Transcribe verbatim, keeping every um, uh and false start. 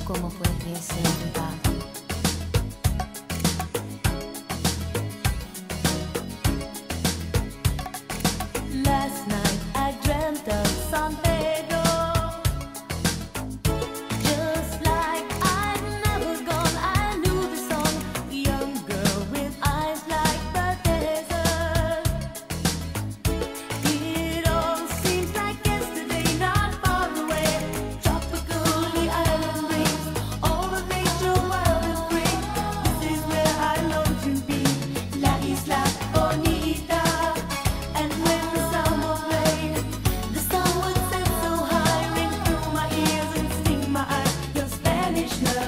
cómo fue que se va. Last night I dreamt of San Pedro, just like I'd never gone. I knew the song, young girl with eyes like the desert. It all seems like yesterday, not far away. Tropical, the island breeze, all of nature wild and free. This is where I long to be, La Isla Bonita. And when the samba played, the sun would set so high, ring through my ears and sting my eyes. Your Spanish love.